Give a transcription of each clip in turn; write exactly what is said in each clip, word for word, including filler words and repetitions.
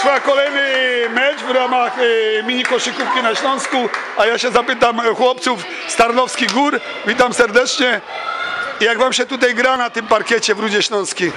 trwa kolejny mecz w ramach e, mini koszykówki na Śląsku, a ja się zapytam chłopców z Tarnowskich Gór. Witam serdecznie. Jak wam się tutaj gra na tym parkiecie w Rudzie Śląskiej?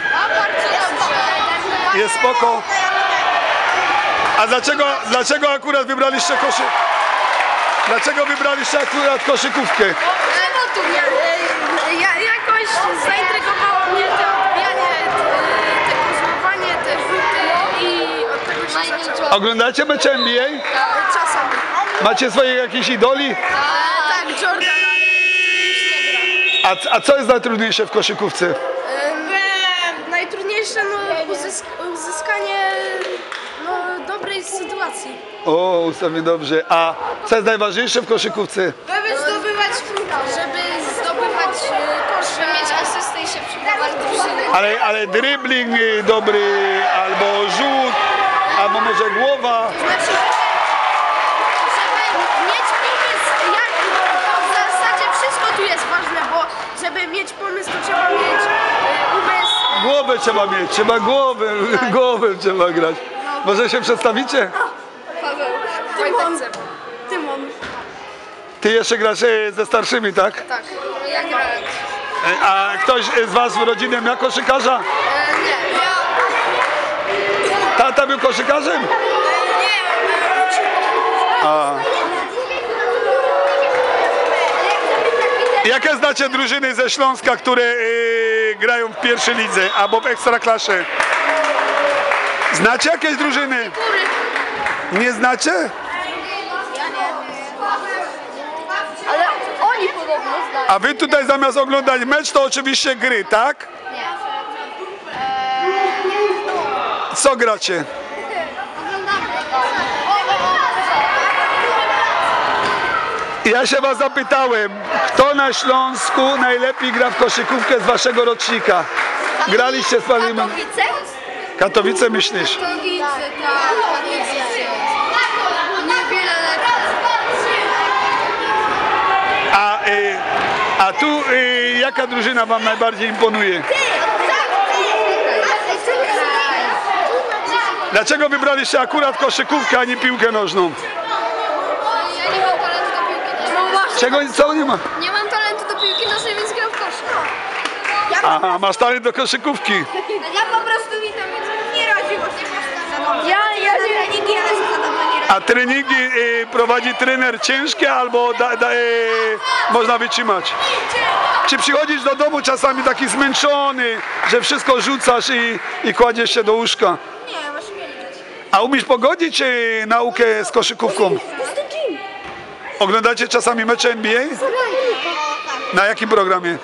Jest spoko. A dlaczego, dlaczego akurat wybraliście koszy... Dlaczego wybraliście akurat koszykówkę? No tu ja, ja, jakoś zaintrygowało mnie to odbijanie, te kozłowanie, te rzuty i od tego się zaczęło. Oglądacie mecze N B A? Czasami. Macie swoich jakichś idoli? Tak, Jordan, ale już nie gra. A, a co jest najtrudniejsze w koszykówce? Ym, najtrudniejsze no, uzysk uzyskanie no, dobrej sytuacji. O, ustawię dobrze. A co jest najważniejsze w koszykówce? Żeby zdobywać punkty, żeby zdobywać kosze, mieć asystę i się przydawać drużyny. Ale, ale dribbling dobry, albo rzut, albo może głowa. Znaczy, żeby mieć pomysł, jak w zasadzie wszystko tu jest ważne, bo żeby mieć pomysł, to trzeba mieć y, umysł. Głowę trzeba mieć, trzeba głowę, głowę trzeba grać. Może się przedstawicie? Paweł, Tymon. Tymon. Ty jeszcze grasz e, ze starszymi, tak? Tak, ja grałem. E, A ktoś z was w rodzinie miał koszykarza? E, nie, ja... Tata był koszykarzem? Nie, A. Jakie znacie drużyny ze Śląska, które e, grają w pierwszej lidze albo w ekstraklasie? Znacie jakieś drużyny? Nie znacie? ale oni podobno znają. A wy tutaj zamiast oglądać mecz, to oczywiście gry, tak? Co gracie? Ja się was zapytałem, kto na Śląsku najlepiej gra w koszykówkę z waszego rocznika? Graliście z panem... Katowice? Katowice myślisz? Katowice, tak. Niewiele lepiej. A, y, a tu y, jaka drużyna wam najbardziej imponuje? Dlaczego wybraliście akurat koszykówkę, a nie piłkę nożną? Ja nie mam talentu do piłki nożnej. Czego co nie ma? Nie mam talentu do piłki nożnej, więc gram w koszy. Aha, masz talent do koszykówki. Ja po prostu witam, więc nie radzi właśnie. Ja, ja treningi, ale się za dobrze nie radzi. A treningi y, prowadzi trener ciężkie albo da, da, y, można wytrzymać? Czy przychodzisz do domu czasami taki zmęczony, że wszystko rzucasz i, i kładziesz się do łóżka? Nie, masz mnie liczyć. A umiesz pogodzić y, naukę z koszykówką? Oglądacie czasami mecze N B A? Na jakim programie?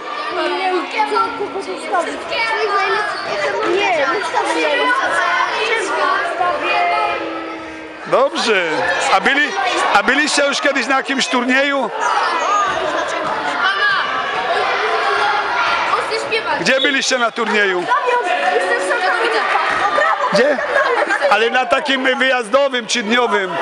Nie, Dobrze. A, byli, a byliście już kiedyś na jakimś turnieju? Gdzie byliście na turnieju? Gdzie? Ale na takim wyjazdowym czy dniowym.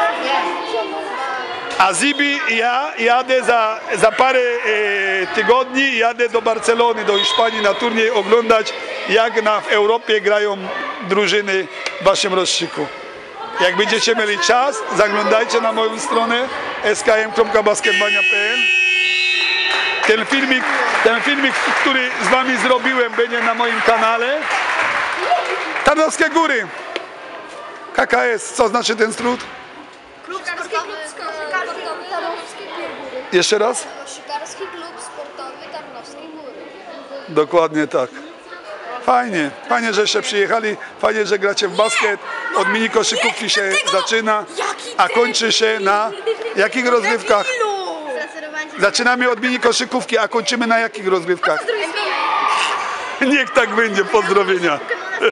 A Zibi, ja jadę za, za parę e, tygodni, jadę do Barcelony, do Hiszpanii na turniej oglądać, jak na, w Europie grają drużyny w waszym roczniku. Jak będziecie mieli czas, zaglądajcie na moją stronę s k m kropka basketmania kropka p l. Ten filmik, ten filmik, który z wami zrobiłem, będzie na moim kanale. Tarnowskie Góry. K K S, co znaczy ten skrót? Klub sportowy Tarnowskie Góry. Jeszcze raz? Koszykarski klub sportowy Tarnowskie Góry. Dokładnie tak. Fajnie, fajnie, żeście przyjechali, fajnie, że gracie w basket. Od mini koszykówki się zaczyna, a kończy się na jakich rozgrywkach? Zaczynamy od mini koszykówki, a kończymy na jakich rozgrywkach? Niech tak będzie, pozdrowienia.